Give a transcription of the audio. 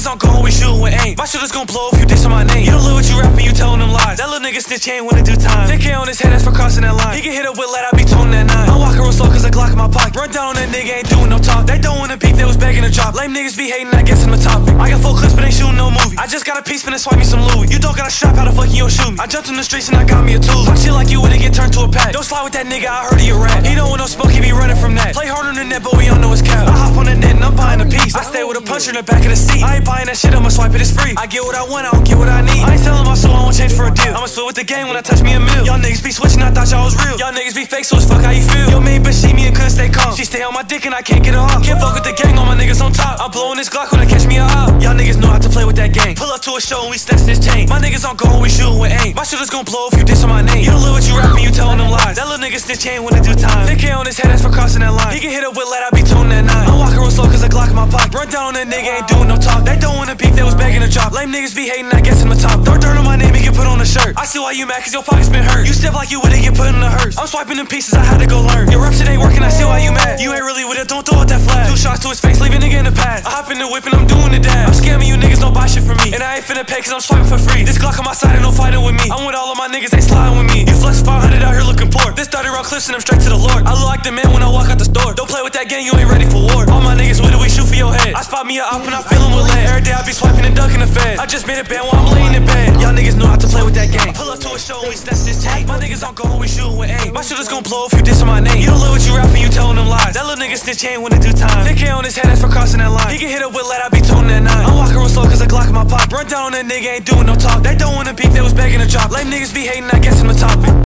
niggas on go, we shootin' with aim. My shoulders gon' blow if you diss on my name. You don't live what you rapping, you tellin' them lies. That little nigga snitch ain't wanna do time. 10K on his head, that's for crossing that line. He get hit up with lead, I be toting that 9. I'm walking real slow cause I Glock in my pocket. Run down on that nigga, ain't doing no talk. They don't wanna beef, they was begging to drop. Lame niggas be hating, I guess I'm the topic. I got full clips, but ain't shooting no movie. I just got a piece, finna swipe me some Louis. You don't got a strap, how the fuck you gon' shoot me? I jumped in the streets and I got me a tool. Talk shit like you wouldn't get turned to a pack. Don't slide with that nigga, I heard he a rat. He don't want no smoke, he be running from that. Play harder than that, but we don't know his cap. I hop on the net and I'm buying a piece. I stay with a puncher in the back of the seat. I ain't buying that shit, I'ma swipe it, it's free. I get what I want, I don't get what I need. I ain't selling my soul, I won't change for a deal. I'ma split with the game when I touch me a meal. Y'all niggas be switching, I thought y'all was real. Y'all niggas be fake, so it's fuck how you feel. Yo main bitch see me and couldn't stay calm. She stay on my dick and I can't get her off. Can't fuck with the gang, all my niggas on top. I'm blowing this Glock when I catch me a hop. Y'all niggas know how to play with that gang. Pull up to a show and we snatch this chain. My niggas on go and we shootin' with aim. My shoulders gon' blow if you diss on my name. You don't live what you rapping, you tellin' them lies. That little nigga snitch ain't wanna do time. 10K on his head, that's for crossing that line. He get hit up with lead, I be toting that 9. I'm walking real slow cause I Glock in my pocket. Run down on that nigga, ain't doing no talk. They don't wanna beef, they was begging to drop. Lame niggas be hating, I guess I'm the top. Throw dirt on my name and get put on a shirt. I see why you mad cause your pocket's been hurt. You step like you wouldn't get put in the hearse. I'm swiping them pieces, I had to go learn. Your rap shit ain't working, I see why you mad. You ain't really with it, don't throw out that flag. 2 shots to his face, leave a nigga in the past. I hop in the whip and I'm doing the dab. I'm scamming you niggas, don't buy shit from me. And I ain't finna pay cause I'm swiping for free. This Glock on my side and no fighting with me. I'm with all of my niggas, they sliding with me. You flex 500 out here looking poor. This 30 round clips and I'm straight to the Lord. I look like the man when I walk out the store. Don't play with that gang, you ain't ready for war. All my niggas with it, we shoot for your head. I spot me a op and I fill him with lead. Every day I be swiping and ducking the fed. I just made a band while I'm laying in bed. Y'all niggas know how to play with that gang. Pull up to a show and we snatch this chain. My niggas on go and we shootin' with aim. My shoulders gon' blow if you diss on my name. You don't live what you rapping, you tellin' them lies. That little nigga snitch ain't wanna do time. 10K on his head, that's for crossing that line. He get hit up with lead, I be toting that 9. I'm walking real slow cause I Glock in my pocket. Run down on that nigga, ain't doing no talk. They don't wanna beef, they was begging to drop. Lame niggas be hating, I guess I'm the topic.